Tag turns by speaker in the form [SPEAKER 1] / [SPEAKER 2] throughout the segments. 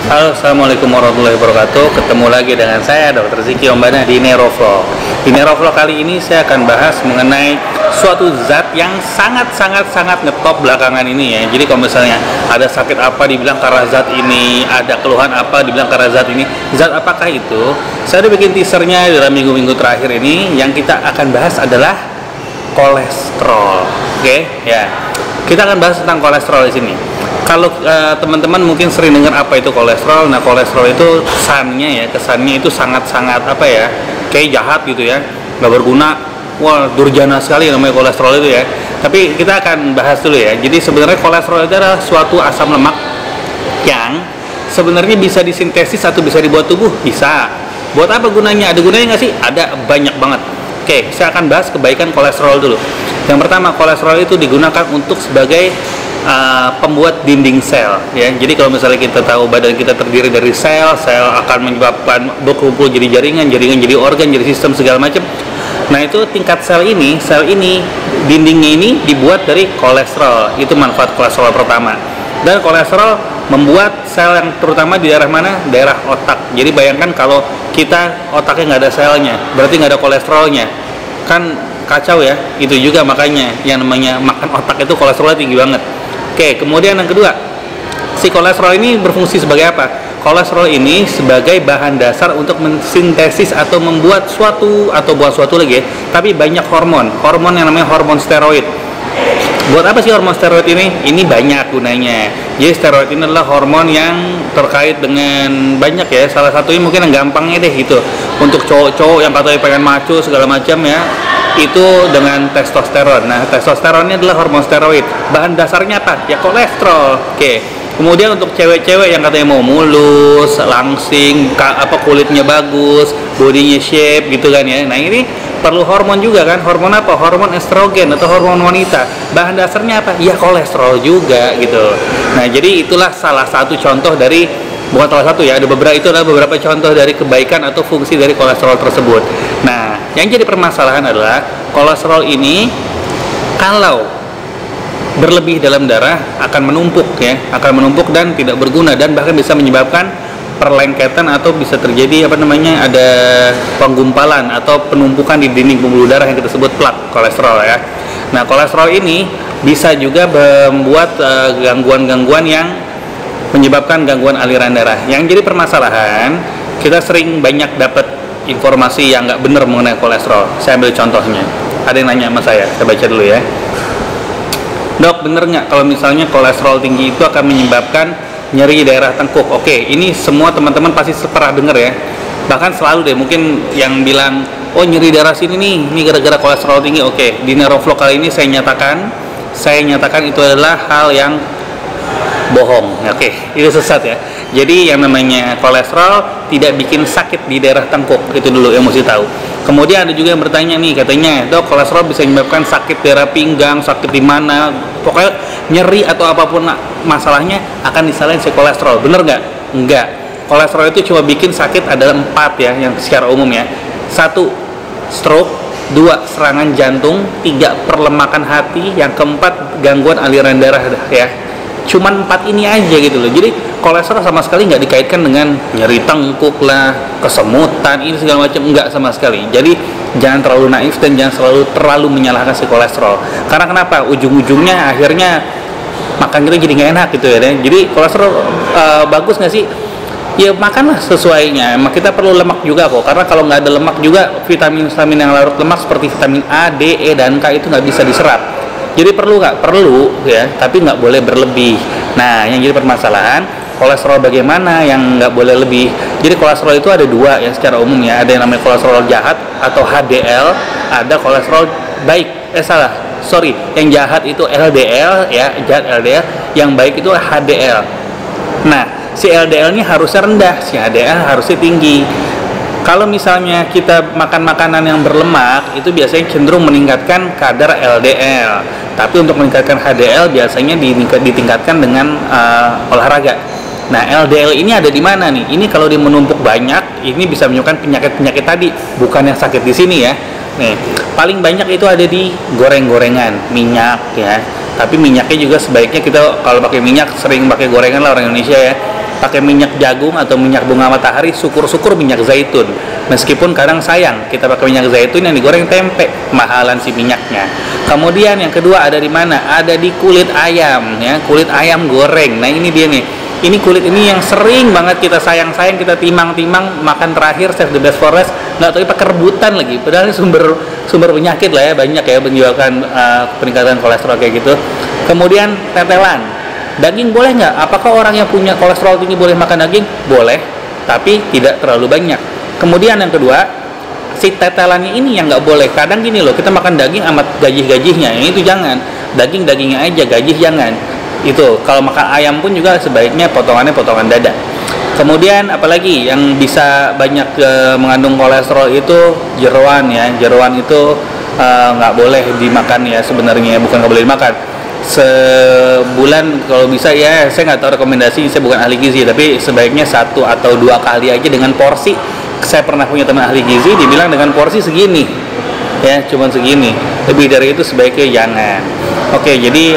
[SPEAKER 1] Halo, assalamualaikum warahmatullahi wabarakatuh. Ketemu lagi dengan saya, Dr. Ziki Ombana di Neurovlog. Di Neurovlog kali ini saya akan bahas mengenai suatu zat yang sangat ngetop belakangan ini ya. Jadi kalau misalnya ada sakit apa dibilang karena zat ini, ada keluhan apa dibilang karena zat ini. Zat apakah itu? Saya udah bikin teasernya dalam minggu-minggu terakhir ini. Yang kita akan bahas adalah kolesterol. Oke, ya. Kita akan bahas tentang kolesterol di sini. Kalau teman-teman mungkin sering dengar apa itu kolesterol. Nah, kolesterol itu kesannya itu sangat apa ya, kayak jahat gitu ya, nggak berguna, wah durjana sekali namanya kolesterol itu ya. Tapi kita akan bahas dulu ya. Jadi sebenarnya kolesterol itu adalah suatu asam lemak yang sebenarnya bisa disintesis atau bisa dibuat tubuh. Bisa. Buat apa gunanya? Ada gunanya nggak sih? Ada, banyak banget. Oke, saya akan bahas kebaikan kolesterol dulu. Yang pertama, kolesterol itu digunakan untuk sebagai pembuat dinding sel ya. Jadi kalau misalnya kita tahu badan kita terdiri dari sel akan menyebabkan berkumpul jadi jaringan jadi organ, jadi sistem segala macam. Nah, itu tingkat sel ini dindingnya ini dibuat dari kolesterol. Itu manfaat kolesterol pertama. Dan kolesterol membuat sel yang terutama di daerah mana? Daerah otak. Jadi bayangkan kalau kita otaknya nggak ada selnya, berarti nggak ada kolesterolnya, kan kacau ya. Itu juga makanya yang namanya makan otak itu kolesterolnya tinggi banget. Oke, kemudian yang kedua, si kolesterol ini berfungsi sebagai apa? Kolesterol ini sebagai bahan dasar untuk mensintesis atau membuat suatu lagi ya, tapi banyak hormon yang namanya hormon steroid. Buat apa sih hormon steroid ini? Ini banyak gunanya. Jadi steroid ini adalah hormon yang terkait dengan banyak ya. Salah satunya mungkin yang gampangnya deh gitu. Untuk cowok-cowok yang katanya pengen maco segala macam ya, itu dengan testosteron. Nah, testosteron ini adalah hormon steroid. Bahan dasarnya apa? Ya kolesterol. Oke. Kemudian untuk cewek-cewek yang katanya mau mulus, langsing, kulitnya bagus, bodinya shape gitu kan ya. Nah, ini perlu hormon juga kan. Hormon apa? Hormon estrogen atau hormon wanita. Bahan dasarnya apa? Ya kolesterol juga gitu. Nah, jadi itulah salah satu contoh dari, bukan salah satu ya, itu adalah beberapa contoh dari kebaikan atau fungsi dari kolesterol tersebut. Nah, yang jadi permasalahan adalah kolesterol ini kalau berlebih dalam darah akan menumpuk dan tidak berguna, dan bahkan bisa menyebabkan perlengketan atau bisa terjadi ada penggumpalan atau penumpukan di dinding pembuluh darah yang kita sebut plak kolesterol ya. Nah, kolesterol ini bisa juga membuat gangguan-gangguan yang menyebabkan gangguan aliran darah. Yang jadi permasalahan, kita sering banyak dapat informasi yang nggak benar mengenai kolesterol. Saya ambil contohnya. Ada yang nanya sama saya baca dulu ya. Dok, bener nggak kalau misalnya kolesterol tinggi itu akan menyebabkan nyeri daerah tengkuk? Oke, ini semua teman-teman pasti pernah dengar ya. Bahkan selalu deh mungkin yang bilang, oh nyeri daerah sini nih, ini gara-gara kolesterol tinggi. Oke, di Neurovlog kali ini saya nyatakan itu adalah hal yang bohong. Oke, itu sesat ya. Jadi yang namanya kolesterol tidak bikin sakit di daerah tengkuk. Itu dulu yang mesti tahu. Kemudian ada juga yang bertanya nih, katanya, dok, kolesterol bisa menyebabkan sakit daerah pinggang, sakit di mana, pokoknya nyeri atau apapun masalahnya akan disalahin si kolesterol. Bener nggak? Enggak. Kolesterol itu cuma bikin sakit adalah 4 ya, yang secara umum ya. 1, stroke. 2, serangan jantung. 3, perlemakan hati. Yang keempat, gangguan aliran darah ya. Cuman 4 ini aja gitu loh. Jadi kolesterol sama sekali nggak dikaitkan dengan nyeri tengkuk lah, kesemutan, ini segala macam, enggak sama sekali. Jadi jangan terlalu naif dan jangan terlalu menyalahkan si kolesterol. Karena kenapa? Ujung-ujungnya akhirnya makan kita jadi nggak enak gitu ya. Jadi kolesterol bagus nggak sih? Ya makanlah sesuainya. Kita perlu lemak juga kok. Karena kalau nggak ada lemak juga, vitamin yang larut lemak seperti vitamin A, D, E, dan K itu nggak bisa diserap. Jadi perlu nggak? Perlu ya, tapi nggak boleh berlebih. Nah, yang jadi permasalahan, kolesterol bagaimana yang nggak boleh lebih. Jadi kolesterol itu ada 2 ya secara umum ya. Ada yang namanya kolesterol jahat atau HDL, ada kolesterol baik. Yang jahat itu LDL ya, jahat LDL, yang baik itu HDL. Nah, si LDL ini harusnya rendah, si HDL harusnya tinggi. Kalau misalnya kita makan makanan yang berlemak, itu biasanya cenderung meningkatkan kadar LDL. Tapi untuk meningkatkan HDL biasanya ditingkatkan dengan olahraga. Nah, LDL ini ada di mana nih? Ini kalau dia menumpuk banyak, ini bisa menyebabkan penyakit-penyakit tadi, bukan yang sakit di sini ya. Nih, paling banyak itu ada di goreng-gorengan, minyak ya. Tapi minyaknya juga sebaiknya kita kalau pakai minyak sering pakai gorengan lah orang Indonesia ya. pakai minyak jagung atau minyak bunga matahari, syukur-syukur minyak zaitun. Meskipun kadang sayang kita pakai minyak zaitun yang digoreng tempe, mahalan si minyaknya. Kemudian yang kedua ada di mana? Ada di kulit ayam, ya, kulit ayam goreng. Nah ini dia nih. Ini kulit ini yang sering banget kita sayang-sayang, kita timang-timang, makan terakhir save the best for last, nggak tahu pakai rebutan lagi. Padahal ini sumber penyakit lah ya, banyak ya menyebabkan peningkatan kolesterol kayak gitu. Kemudian tetelan, daging boleh nggak? Apakah orang yang punya kolesterol tinggi boleh makan daging? Boleh, tapi tidak terlalu banyak. Kemudian yang kedua, si tetelannya ini yang nggak boleh. Kadang gini loh, kita makan daging amat gajih-gajihnya, yang itu jangan. Dagingnya aja, gajih jangan. Itu kalau makan ayam pun juga sebaiknya potongannya potongan dada. Kemudian apalagi yang bisa banyak mengandung kolesterol itu jeroan ya. Jeroan itu nggak boleh dimakan ya sebenarnya, bukan nggak boleh dimakan. Sebulan kalau bisa ya, saya nggak tahu rekomendasi, saya bukan ahli gizi, tapi sebaiknya 1 atau 2 kali aja dengan porsi. Saya pernah punya teman ahli gizi, dibilang dengan porsi segini ya, cuman segini, lebih dari itu sebaiknya jangan. Oke, jadi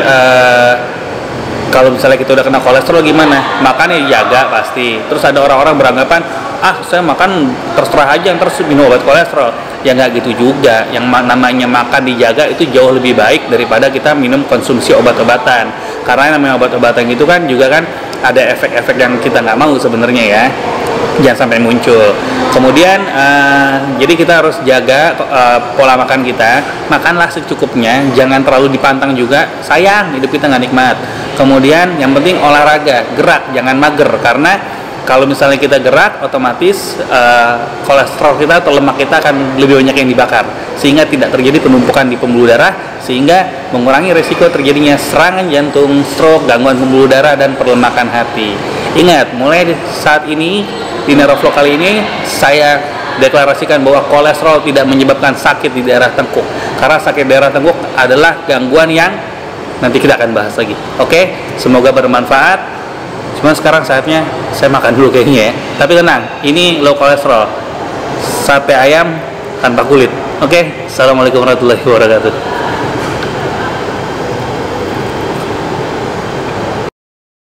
[SPEAKER 1] kalau misalnya kita udah kena kolesterol gimana? Makannya dijaga pasti. Terus ada orang-orang beranggapan, saya makan terserah aja, terus minum obat kolesterol. Ya nggak gitu juga. Yang namanya makan dijaga itu jauh lebih baik daripada kita minum konsumsi obat-obatan. Karena namanya obat-obatan gitu kan juga kan ada efek-efek yang kita nggak mau sebenarnya ya. Jangan sampai muncul. Kemudian jadi kita harus jaga pola makan kita. Makanlah secukupnya, jangan terlalu dipantang juga. Sayang, hidup kita nggak nikmat. Kemudian yang penting olahraga, gerak, jangan mager. Karena kalau misalnya kita gerak, otomatis kolesterol kita atau lemak kita akan lebih banyak yang dibakar, sehingga tidak terjadi penumpukan di pembuluh darah, sehingga mengurangi risiko terjadinya serangan jantung, stroke, gangguan pembuluh darah, dan perlemakan hati. Ingat, mulai saat ini di Neroflow kali ini saya deklarasikan bahwa kolesterol tidak menyebabkan sakit di daerah tengkuk, karena sakit daerah tengkuk adalah gangguan yang nanti kita akan bahas lagi. Oke, semoga bermanfaat. Cuman sekarang saatnya saya makan dulu kayaknya ya. Tapi tenang, ini low kolesterol, sate ayam tanpa kulit. Oke, assalamualaikum warahmatullahi wabarakatuh.